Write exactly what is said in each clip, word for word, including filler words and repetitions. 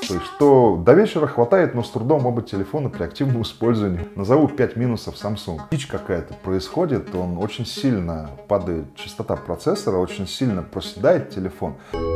мысль, что до вечера хватает, но с трудом оба телефона при активном использовании. Назову пять минусов Samsung. Дичь какая-то происходит, он очень сильно падает частота процессора, очень сильно проседает телефон.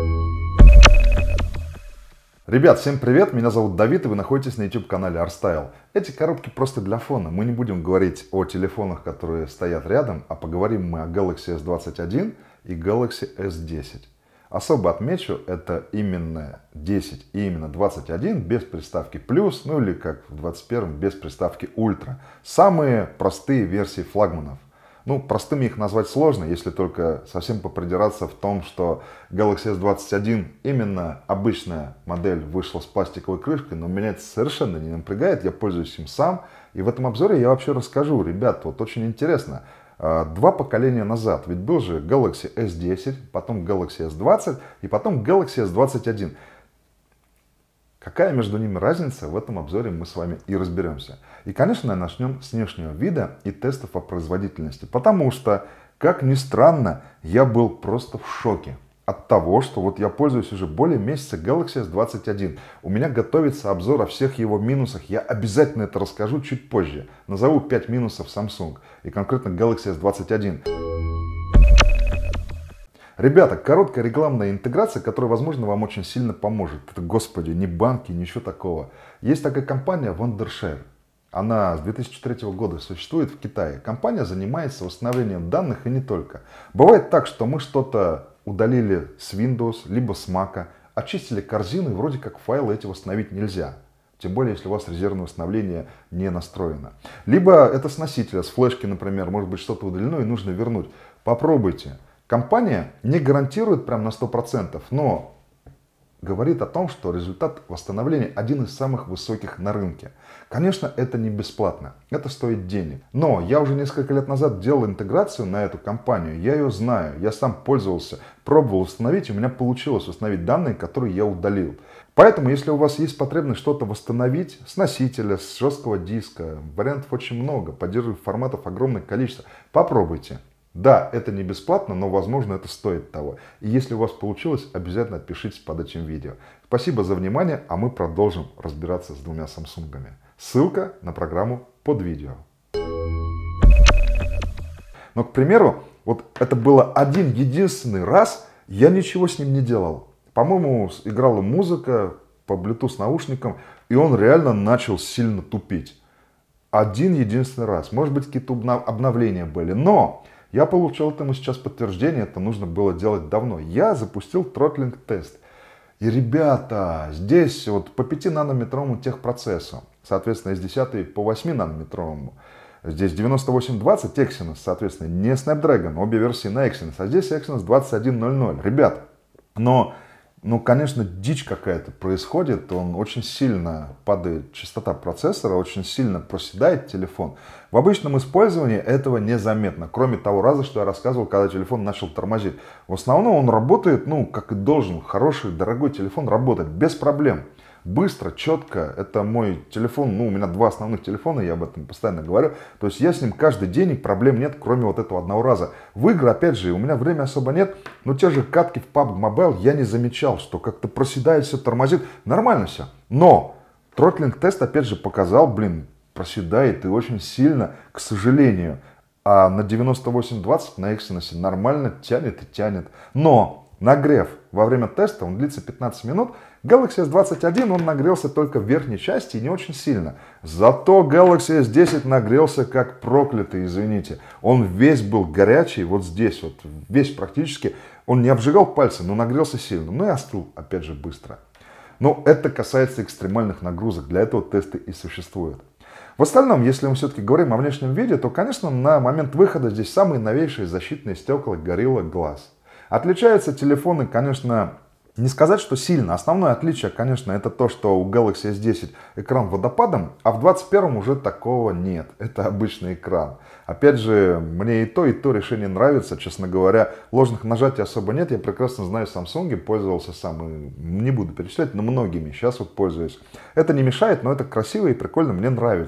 Ребят, всем привет, меня зовут Давид, и вы находитесь на YouTube-канале Arstyle. Эти коробки просто для фона, мы не будем говорить о телефонах, которые стоят рядом, а поговорим мы о Galaxy эс двадцать один и Galaxy эс десять. Особо отмечу, это именно десять и именно двадцать один без приставки плюс, ну или как в двадцать первом без приставки ультра. Самые простые версии флагманов. Ну, простыми их назвать сложно, если только совсем попридираться в том, что Galaxy эс двадцать один именно обычная модель вышла с пластиковой крышкой, но меня это совершенно не напрягает, я пользуюсь им сам. И в этом обзоре я вообще расскажу, ребят, вот очень интересно. Два поколения назад, ведь был же Galaxy эс десять, потом Galaxy эс двадцать и потом Galaxy эс двадцать один. Какая между ними разница, в этом обзоре мы с вами и разберемся. И, конечно, начнем с внешнего вида и тестов по производительности. Потому что, как ни странно, я был просто в шоке от того, что вот я пользуюсь уже более месяца Galaxy эс двадцать один. У меня готовится обзор о всех его минусах. Я обязательно это расскажу чуть позже. Назову пять минусов Samsung и конкретно Galaxy эс двадцать один. Ребята, короткая рекламная интеграция, которая, возможно, вам очень сильно поможет. Это, господи, ни банки, ничего такого. Есть такая компания Wondershare. Она с две тысячи третьего года существует в Китае. Компания занимается восстановлением данных и не только. Бывает так, что мы что-то удалили с Windows, либо с Mac, очистили корзину, и вроде как файлы эти восстановить нельзя. Тем более, если у вас резервное восстановление не настроено. Либо это с носителя, с флешки, например, может быть что-то удалено и нужно вернуть. Попробуйте. Компания не гарантирует прям на сто процентов, но говорит о том, что результат восстановления один из самых высоких на рынке. Конечно, это не бесплатно, это стоит денег. Но я уже несколько лет назад делал интеграцию на эту компанию, я ее знаю, я сам пользовался, пробовал установить, у меня получилось установить данные, которые я удалил. Поэтому, если у вас есть потребность что-то восстановить с носителя, с жесткого диска, вариантов очень много, поддерживающих форматов огромное количество, попробуйте. Да, это не бесплатно, но, возможно, это стоит того. И если у вас получилось, обязательно отпишитесь под этим видео. Спасибо за внимание, а мы продолжим разбираться с двумя Самсунгами. Ссылка на программу под видео. Но, к примеру, вот это было один единственный раз, я ничего с ним не делал. По-моему, играла музыка по Bluetooth наушникам, и он реально начал сильно тупить. Один единственный раз. Может быть, какие-то обновления были, но я получил этому сейчас подтверждение, это нужно было делать давно. Я запустил тротлинг тест. И, ребята, здесь вот по пятинанометровому техпроцессу, соответственно, из десятой по восьминанометровому. Здесь девяносто восемь двадцать Exynos, соответственно, не Snapdragon, обе версии на Exynos, а здесь Exynos двадцать один ноль ноль. Ребят, но... Ну, конечно, дичь какая-то происходит, он очень сильно падает частота процессора, очень сильно проседает телефон. В обычном использовании этого незаметно, кроме того раза, что я рассказывал, когда телефон начал тормозить. В основном он работает, ну, как и должен, хороший, дорогой телефон работает без проблем. Быстро, четко, это мой телефон, ну, у меня два основных телефона, я об этом постоянно говорю. То есть я с ним каждый день, и проблем нет, кроме вот этого одного раза. В игры, опять же, у меня времени особо нет, но те же катки в пабг Mobile я не замечал, что как-то проседает все, тормозит, нормально все. Но тротлинг тест, опять же, показал, блин, проседает и очень сильно, к сожалению. А на девяносто восемь двадцать на Exynos нормально тянет и тянет. Но нагрев во время теста, он длится пятнадцать минут, Galaxy эс двадцать один он нагрелся только в верхней части и не очень сильно. Зато Galaxy эс десять нагрелся как проклятый, извините. Он весь был горячий, вот здесь вот, весь практически. Он не обжигал пальцы, но нагрелся сильно. Ну и остыл, опять же, быстро. Но это касается экстремальных нагрузок, для этого тесты и существуют. В остальном, если мы все-таки говорим о внешнем виде, то, конечно, на момент выхода здесь самые новейшие защитные стекла Gorilla Glass. Отличаются телефоны, конечно, не сказать, что сильно. Основное отличие, конечно, это то, что у Galaxy эс десять экран водопадом, а в двадцать первом уже такого нет. Это обычный экран. Опять же, мне и то, и то решение нравится. Честно говоря, ложных нажатий особо нет. Я прекрасно знаю Samsung, пользовался сам. И не буду перечислять, но многими сейчас вот пользуюсь. Это не мешает, но это красиво и прикольно, мне нравится.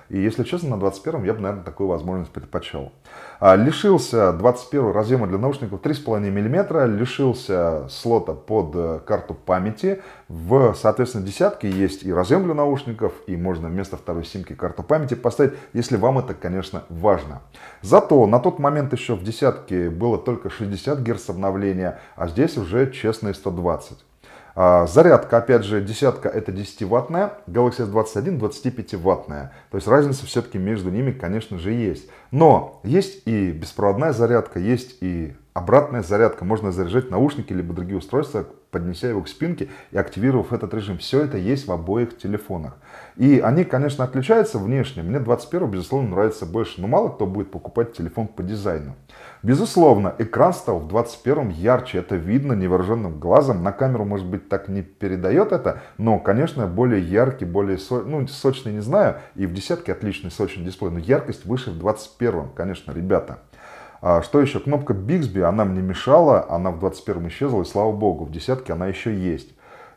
И, если честно, на двадцать первом я бы, наверное, такую возможность предпочел. А, лишился двадцать первого разъема для наушников три с половиной миллиметра, лишился слота под карту памяти. В, соответственно, десятке есть и разъем для наушников, и можно вместо второй симки карту памяти поставить, если вам это, конечно, важно. Зато на тот момент еще в десятке было только шестьдесят герц обновления, а здесь уже честные сто двадцать. Зарядка, опять же, десятка это десятиваттная, Galaxy эс двадцать один двадцатипятиваттная. То есть разница все-таки между ними, конечно же, есть. Но есть и беспроводная зарядка, есть и обратная зарядка. Можно заряжать наушники либо другие устройства, поднеся его к спинке и активировав этот режим. Все это есть в обоих телефонах. И они, конечно, отличаются внешне. Мне двадцать первый, безусловно, нравится больше. Но мало кто будет покупать телефон по дизайну. Безусловно, экран стал в двадцать первом ярче. Это видно невооруженным глазом. На камеру, может быть, так не передает это. Но, конечно, более яркий, более со... ну, сочный, не знаю. И в десятке отличный сочный дисплей. Но яркость выше в двадцать первом, конечно, ребята. А что еще? Кнопка Bixby, она мне мешала. Она в двадцать первом исчезла. И слава богу, в десятке она еще есть.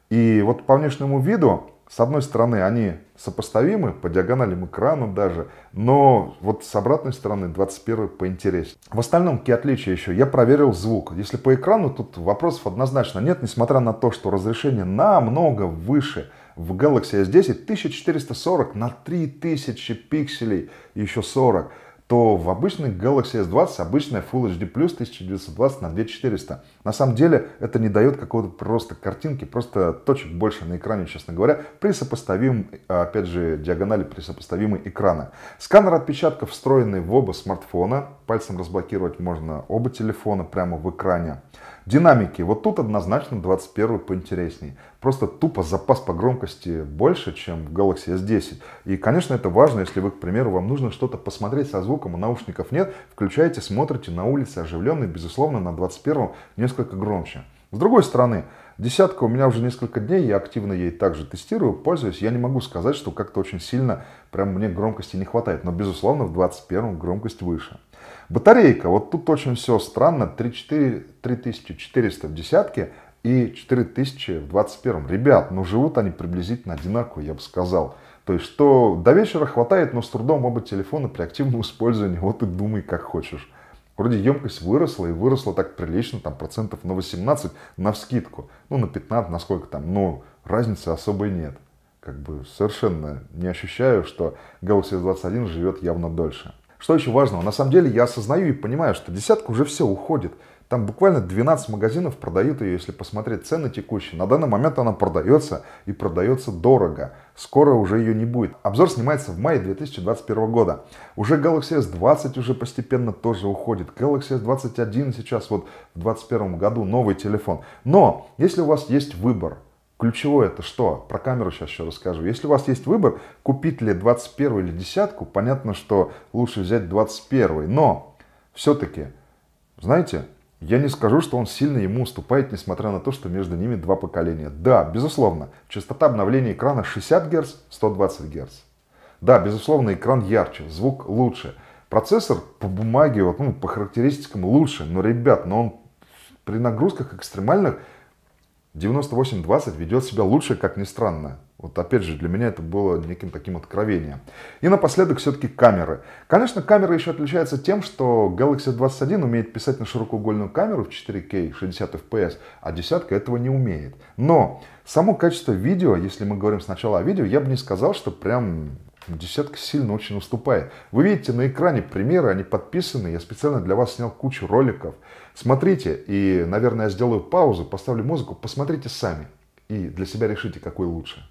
И вот по внешнему виду, с одной стороны, они сопоставимы, по диагоналям экрана даже, но вот с обратной стороны двадцать первый поинтереснее. В остальном, какие отличия еще? Я проверил звук. Если по экрану, тут вопросов однозначно нет, несмотря на то, что разрешение намного выше. В Galaxy эс десять тысяча четыреста сорок на три тысячи пикселей, еще сорок. То в обычной Galaxy эс двадцать обычная Full эйч ди плюс тысяча девятьсот двадцать на две тысячи четыреста. На самом деле это не дает какого-то просто картинки, просто точек больше на экране, честно говоря, при сопоставимом, опять же, диагонали при сопоставимой экрана. Сканер отпечатков встроенный в оба смартфона. Пальцем разблокировать можно оба телефона прямо в экране. Динамики. Вот тут однозначно двадцать первый поинтересней. Просто тупо запас по громкости больше, чем в Galaxy эс десять. И, конечно, это важно, если вы, к примеру, вам нужно что-то посмотреть со звуком, а наушников нет, включаете, смотрите на улице оживленный, безусловно, на двадцать первом несколько громче. С другой стороны, десятка у меня уже несколько дней, я активно ей также тестирую, пользуюсь. Я не могу сказать, что как-то очень сильно прям мне громкости не хватает, но, безусловно, в двадцать первом громкость выше. Батарейка. Вот тут очень все странно. три тысячи четыреста в десятке и четыре тысячи в двадцать первом. Ребят, ну живут они приблизительно одинаково, я бы сказал. То есть, что до вечера хватает, но с трудом оба телефона при активном использовании. Вот и думай, как хочешь. Вроде емкость выросла, и выросла так прилично, там процентов на восемнадцать навскидку. Ну, на пятнадцать, на сколько там. Но разницы особой нет. Как бы совершенно не ощущаю, что Galaxy эс двадцать один живет явно дольше. Что еще важного? На самом деле я осознаю и понимаю, что десятка уже все уходит. Там буквально двенадцать магазинов продают ее, если посмотреть цены текущие. На данный момент она продается и продается дорого. Скоро уже ее не будет. Обзор снимается в мае две тысячи двадцать первого года. Уже Galaxy эс двадцать уже постепенно тоже уходит. Galaxy эс двадцать один сейчас вот в двадцать первом году новый телефон. Но если у вас есть выбор, ключевое это что? Про камеру сейчас еще расскажу. Если у вас есть выбор, купить ли двадцать первый или десятку, понятно, что лучше взять двадцать первый. Но все-таки, знаете, я не скажу, что он сильно ему уступает, несмотря на то, что между ними два поколения. Да, безусловно, частота обновления экрана шестьдесят герц, сто двадцать герц. Да, безусловно, экран ярче, звук лучше. Процессор по бумаге, вот, ну, по характеристикам лучше. Но, ребят, но он при нагрузках экстремальных девяносто восемь двадцать ведет себя лучше, как ни странно. Вот опять же, для меня это было неким таким откровением. И напоследок все-таки камеры. Конечно, камера еще отличается тем, что Galaxy эс двадцать один умеет писать на широкоугольную камеру в четыре кей шестьдесят эф пи эс, а десятка этого не умеет. Но само качество видео, если мы говорим сначала о видео, я бы не сказал, что прям десятка сильно очень уступает. Вы видите на экране примеры, они подписаны. Я специально для вас снял кучу роликов. Смотрите, и, наверное, я сделаю паузу, поставлю музыку, посмотрите сами. И для себя решите, какой лучше.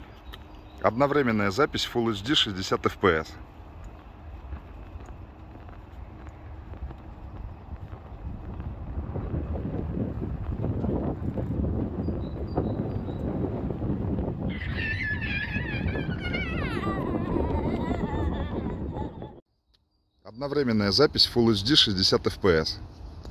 Одновременная запись Full эйч ди шестьдесят эф пи эс. Одновременная запись Full эйч ди шестьдесят эф пи эс.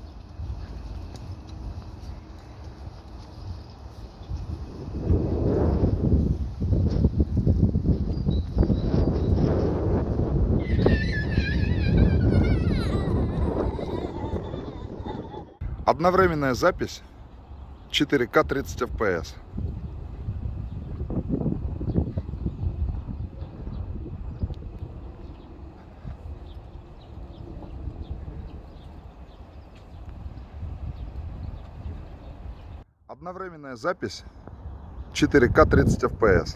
Одновременная запись четыре ка тридцать эф пи эс. Одновременная запись четыре ка тридцать эф пи эс.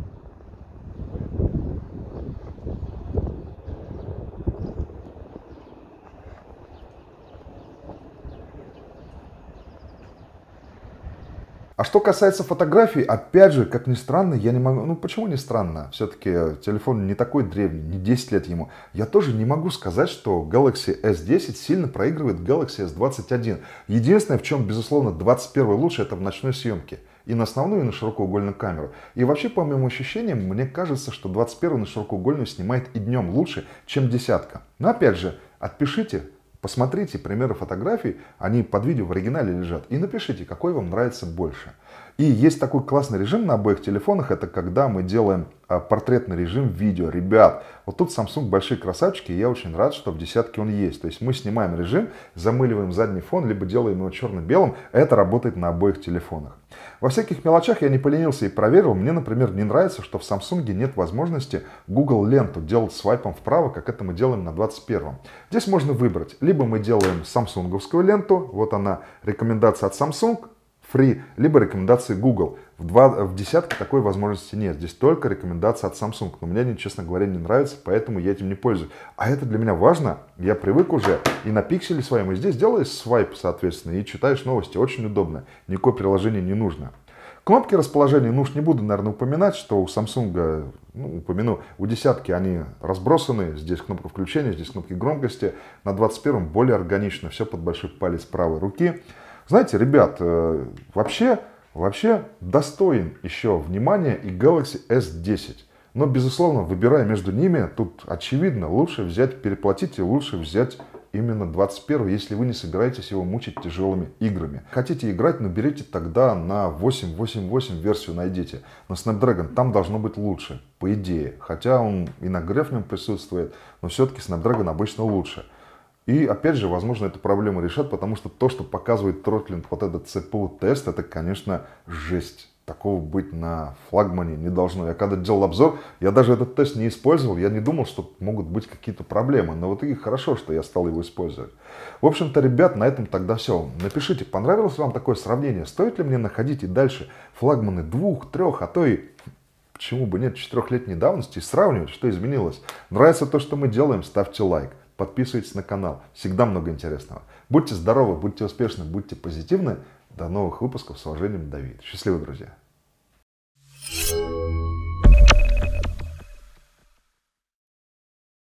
А что касается фотографий, опять же, как ни странно, я не могу... Ну, почему не странно? Все-таки телефон не такой древний, не десять лет ему. Я тоже не могу сказать, что Galaxy эс десять сильно проигрывает Galaxy эс двадцать один. Единственное, в чем, безусловно, двадцать первый лучше, это в ночной съемке. И на основную, и на широкоугольную камеру. И вообще, по моим ощущениям, мне кажется, что двадцать первый на широкоугольную снимает и днем лучше, чем десятка. Но опять же, отпишите. Посмотрите примеры фотографий, они под видео в оригинале лежат, и напишите, какой вам нравится больше. И есть такой классный режим на обоих телефонах, это когда мы делаем портретный режим видео. Ребят, вот тут Samsung большие красавчики, и я очень рад, что в десятке он есть. То есть мы снимаем режим, замыливаем задний фон, либо делаем его черно-белым, это работает на обоих телефонах. Во всяких мелочах я не поленился и проверил. Мне, например, не нравится, что в Samsung нет возможности Google ленту делать свайпом вправо, как это мы делаем на двадцать первом. Здесь можно выбрать. Либо мы делаем самсунговскую ленту, вот она, рекомендация от Samsung, free, либо рекомендации Google. В, два, в десятке такой возможности нет. Здесь только рекомендация от Samsung. Но мне они, честно говоря, не нравятся, поэтому я этим не пользуюсь. А это для меня важно. Я привык уже. И на пикселе своем, и здесь делаешь свайп, соответственно, и читаешь новости. Очень удобно. Никакое приложение не нужно. Кнопки расположения, ну уж не буду, наверное, упоминать, что у Samsung, ну, упомяну, у десятки они разбросаны. Здесь кнопка включения, здесь кнопки громкости. На двадцать первом более органично. Все под большой палец правой руки. Знаете, ребят, вообще, вообще достоин еще внимания и Galaxy эс десять. Но, безусловно, выбирая между ними, тут очевидно, лучше взять, переплатить и лучше взять именно двадцать первый, если вы не собираетесь его мучить тяжелыми играми. Хотите играть, наберите тогда на восемь восемь восемь версию найдите. На Snapdragon там должно быть лучше, по идее. Хотя он и нагрев в нем присутствует, но все-таки Snapdragon обычно лучше. И опять же, возможно, эту проблему решат, потому что то, что показывает Throttling, вот этот си пи ю-тест, это, конечно, жесть. Такого быть на флагмане не должно. Я когда делал обзор, я даже этот тест не использовал, я не думал, что могут быть какие-то проблемы. Но в итоге хорошо, что я стал его использовать. В общем-то, ребят, на этом тогда все. Напишите, понравилось вам такое сравнение? Стоит ли мне находить и дальше флагманы двух, трех, а то и... Почему бы нет, четырехлетней давности и сравнивать, что изменилось? Нравится то, что мы делаем, ставьте лайк. Подписывайтесь на канал. Всегда много интересного. Будьте здоровы, будьте успешны, будьте позитивны. До новых выпусков. С уважением, Давид. Счастливо, друзья.